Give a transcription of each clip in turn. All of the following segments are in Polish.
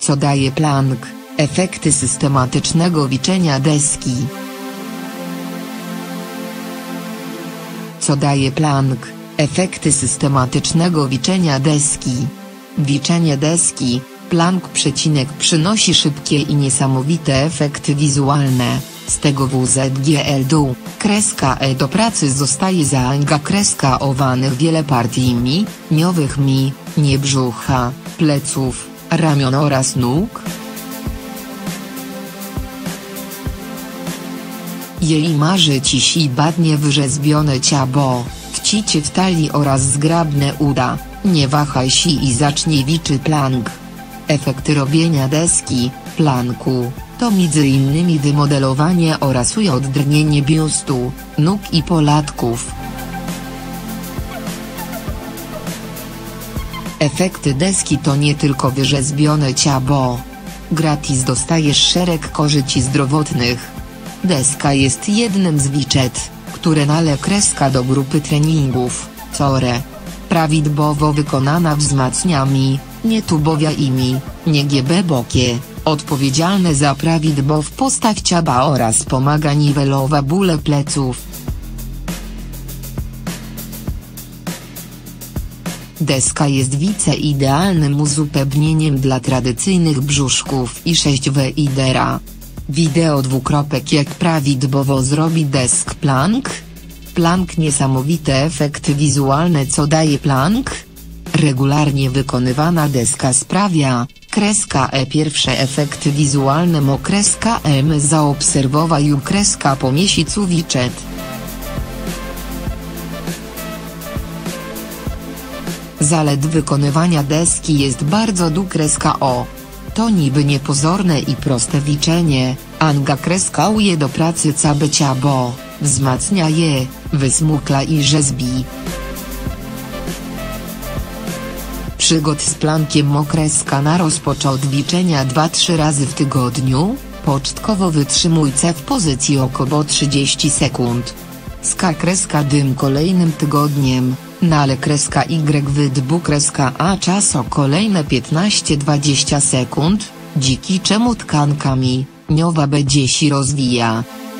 Co daje plank? Efekty systematycznego wiczenia deski. Co daje plank? Efekty systematycznego wiczenia deski. Wiczenie deski, plank przynosi szybkie i niesamowite efekty wizualne. Z tego WZGL-DU, do pracy zostaje zaangażowanych wiele partii niowych nie brzucha, pleców, ramion oraz nóg. Jeżeli marzy ci się badnie wyrzeźbione ciało, wcicie w talii oraz zgrabne uda, nie wahaj się i zacznij wiczy plank. Efekty robienia deski, planku, to m.in. wymodelowanie oraz ujoddrnienie biustu, nóg i polatków. Efekty deski to nie tylko wyrzeźbione ciało. Gratis dostajesz szereg korzyści zdrowotnych. Deska jest jednym z widget, które należy do grupy treningów, które prawidłowo wykonana wzmacnia nie tubowia nie głębokie, odpowiedzialne za prawidłową postać ciała oraz pomaga niwelować bóle pleców. Deska jest idealnym uzupełnieniem dla tradycyjnych brzuszków i 6W. Wideo jak prawidłowo zrobi desk plank? Plank niesamowite efekty wizualne. Co daje plank? Regularnie wykonywana deska sprawia, pierwsze efekty wizualne zaobserwowaju po miesiącu widget. Zalet wykonywania deski jest bardzo o. To niby niepozorne i proste wiczenie, uje do pracy całe ciało, wzmacnia je, wysmukla i rzeźbi. Przygód z plankiem rozpoczął ćwiczenia 2-3 razy w tygodniu, początkowo wytrzymujcie w pozycji około 30 sekund. Dym kolejnym tygodniem, y wydbu a czas o kolejne 15-20 sekund, dziki czemu tkankami, niowa będzie się rozwija.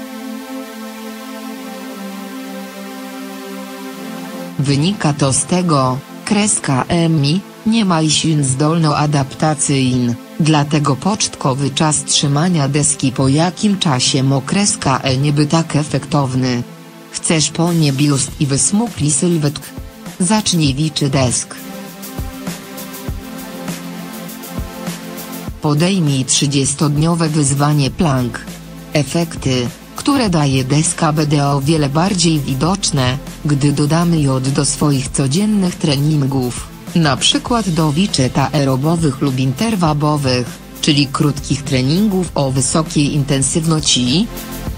Wynika to z tego, nie ma się zdolno adaptacyjn, dlatego początkowy czas trzymania deski po jakim czasie nie by tak efektowny. Chcesz polnie biust i wysmukli sylwetk? Zacznij wiczy desk. Podejmij 30-dniowe wyzwanie plank. Efekty, które daje deska będą o wiele bardziej widoczne, gdy dodamy je do swoich codziennych treningów, na przykład do wiczet aerobowych lub interwalowych, czyli krótkich treningów o wysokiej intensywności.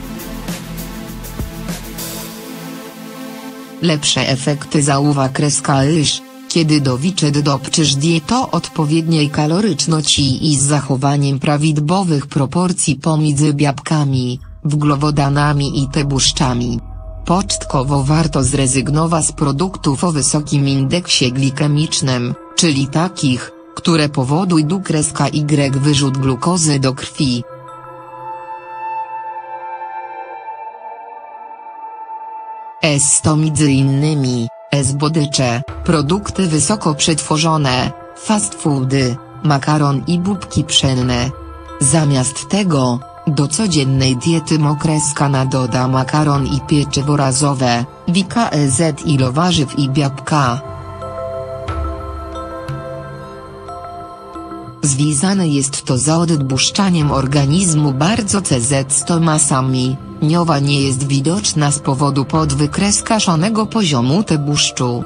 Lepsze efekty zauważ kiedy do wiczet dopczysz dietę odpowiedniej kaloryczności i z zachowaniem prawidłowych proporcji pomiędzy białkami, węglowodanami i tłuszczami. Początkowo warto zrezygnować z produktów o wysokim indeksie glikemicznym, czyli takich, które powodują wyrzut glukozy do krwi. To m.in. słodycze, produkty wysoko przetworzone, fast foody, makaron i bubki pszenne. Zamiast tego, do codziennej diety doda makaron i pieczywo razowe, ile warzyw i białka. Związane jest to z odtłuszczaniem organizmu bardzo z masami, niowa nie jest widoczna z powodu podwykreskaszonego poziomu tłuszczu.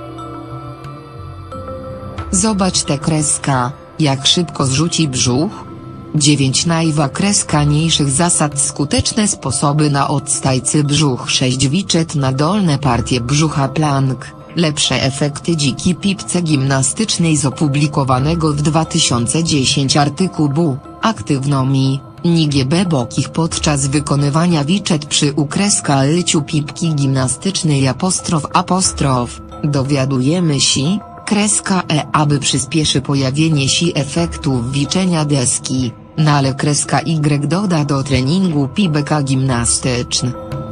Zobacz tę kreskę, jak szybko zrzuci brzuch. 9 najważniejszych zasad. Skuteczne sposoby na odstajcy brzuch. 6 wiczet na dolne partie brzucha plank. Lepsze efekty dziki pipce gimnastycznej z opublikowanego w 2010 artykułu, aktywnomi, bokich podczas wykonywania wiczet przy lyciu pipki gimnastycznej '. Dowiadujemy się, kreska aby przyspieszy pojawienie się efektów wiczenia deski, ale kreska Y doda do treningu pibeka gimnastyczny.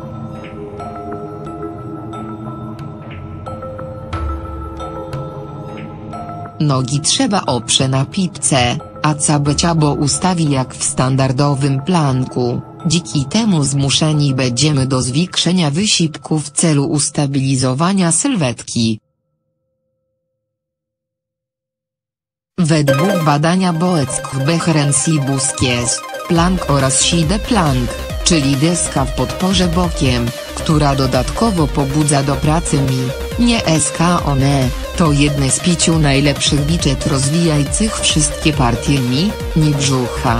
Nogi trzeba oprze na pipce, a ciabo ustawi jak w standardowym planku, dzięki temu zmuszeni będziemy do zwiększenia wysiłku w celu ustabilizowania sylwetki. Według badania Boeck Behrensibuskies, plank oraz side plank, czyli deska w podporze bokiem, która dodatkowo pobudza do pracy nie skone, to jedne z 5 najlepszych wiczet rozwijających wszystkie partie nie brzucha.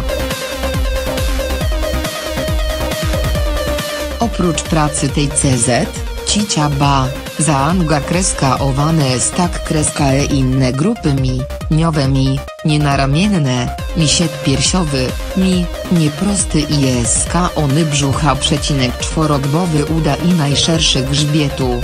Oprócz pracy tej CZ, ciaba, zaangażowane jest tak kreska inne grupy niowe nienaramienne, sied piersiowy, nieprosty i skony brzucha czworogłowy uda i najszerszy grzbietu.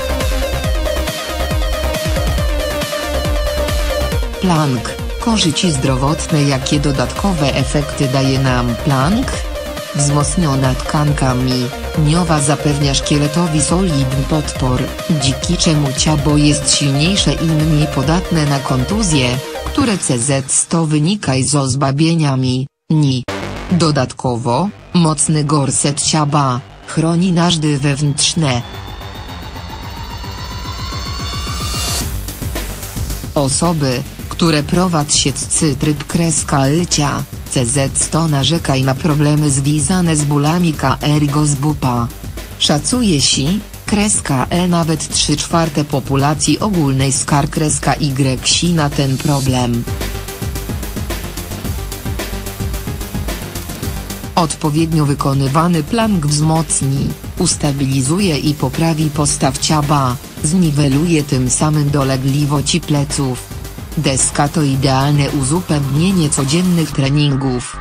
Plank, korzyści zdrowotne. Jakie dodatkowe efekty daje nam plank? Wzmocniona tkanka niowa zapewnia szkieletowi solidny podpór, dzięki czemu ciało jest silniejsze i mniej podatne na kontuzje, które CZ100 wynika z ozbabienia Dodatkowo, mocny gorset ciaba chroni narządy wewnętrzne. Osoby, które prowadzą tryb kreska lycia, CZ100 narzekaj na problemy związane z bólami KR-gozbupa. Szacuje się, kreska nawet 3/4 populacji ogólnej skar kreska Y na ten problem. Odpowiednio wykonywany plank wzmocni, ustabilizuje i poprawi postaw ciaba, zniweluje tym samym dolegliwości pleców. Deska to idealne uzupełnienie codziennych treningów.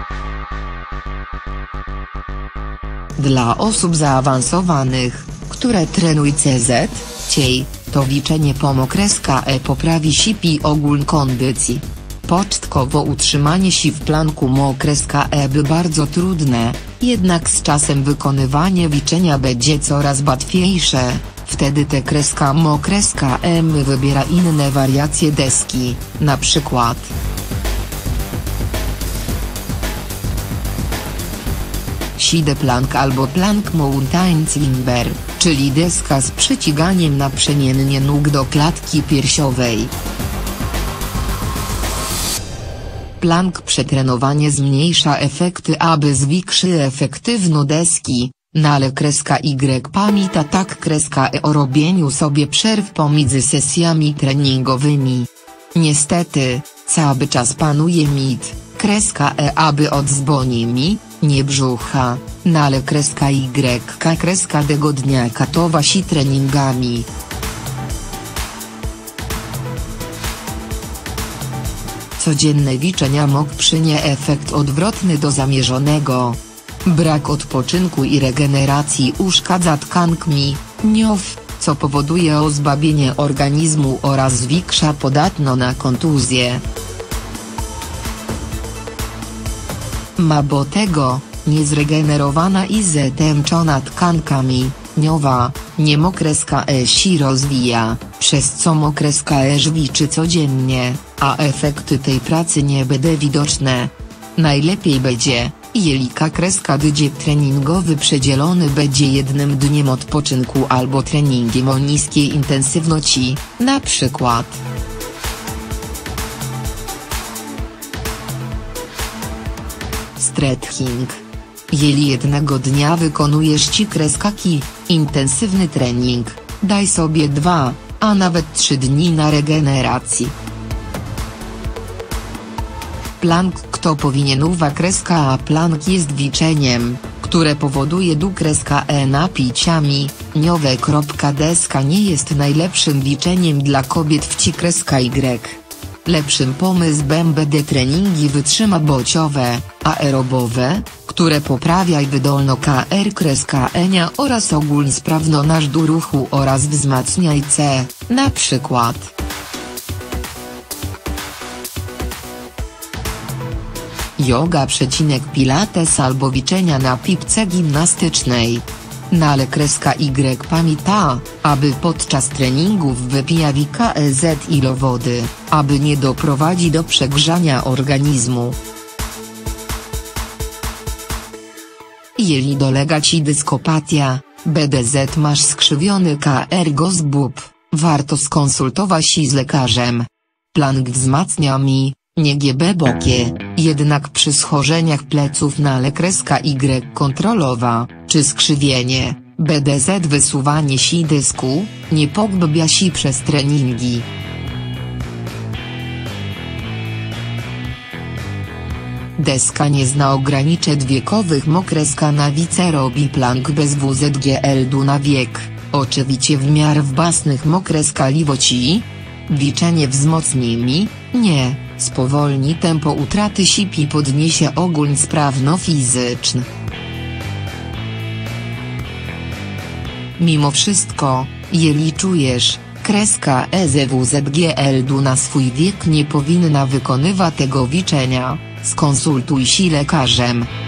Dla osób zaawansowanych, które trenują CZ, to wiczenie kreska poprawi sipi ogólną kondycji. Początkowo utrzymanie się w planku kreska by bardzo trudne, jednak z czasem wykonywanie wiczenia będzie coraz łatwiejsze. Wtedy te kreska wybiera inne wariacje deski, na przykład side plank albo plank mountain climber, czyli deska z przyciąganiem naprzemiennie nóg do klatki piersiowej. Plank przetrenowanie zmniejsza efekty aby zwiększy efektywność deski. Ale kreska Y pamięta tak kreska o robieniu sobie przerw pomiędzy sesjami treningowymi. Niestety, cały czas panuje mit, kreska aby odzwoni nie brzucha, ale kreska Y kreska tego dnia katowa się treningami. Codzienne wiczenia mogą przynieść efekt odwrotny do zamierzonego. Brak odpoczynku i regeneracji uszkadza tkanki niow, co powoduje ozbabienie organizmu oraz zwiększa podatność na kontuzje. Mało tego, niezregenerowana i ztęczona tkanka niowa, kreska się rozwija, przez co kreska żwiczy codziennie, a efekty tej pracy nie będą widoczne. Najlepiej będzie, jeżeli kreska dzień treningowy przedzielony będzie jednym dniem odpoczynku albo treningiem o niskiej intensywności, na przykład stretching. Jeżeli jednego dnia wykonujesz intensywny trening, daj sobie 2, a nawet 3 dni na regenerację. Plank to powinien a plank jest wiczeniem, które powoduje napiciami niowe. Deska nie jest najlepszym wiczeniem dla kobiet w Y. Lepszym pomysłem będą treningi wytrzymabociowe, aerobowe, które poprawiają wydolność KR-enia oraz ogólnosprawność narządu ruchu oraz wzmacniają na przykład yoga, pilates albo ćwiczenia na piłce gimnastycznej. Ale Y pamięta, aby podczas treningów wypija ile wody, aby nie doprowadzi do przegrzania organizmu. Jeżeli dolega Ci dyskopatia, BDZ masz skrzywiony kręgosłup, warto skonsultować się z lekarzem. Plank wzmacnia nie bokie, jednak przy schorzeniach pleców Y kontrolowa, czy skrzywienie, BDZ wysuwanie się dysku, nie pogbia się przez treningi. Deska nie zna ograniczeń wiekowych. Kreska robi plank bez WZGL na wiek, oczywiście w miarę własnych liwości. Ćwiczenie wzmocni nie, spowolni tempo utraty sił i podniesie ogólnie sprawno fizyczne. Mimo wszystko, jeżeli czujesz, kreska WZGL na swój wiek nie powinna wykonywać tego ćwiczenia, skonsultuj się lekarzem.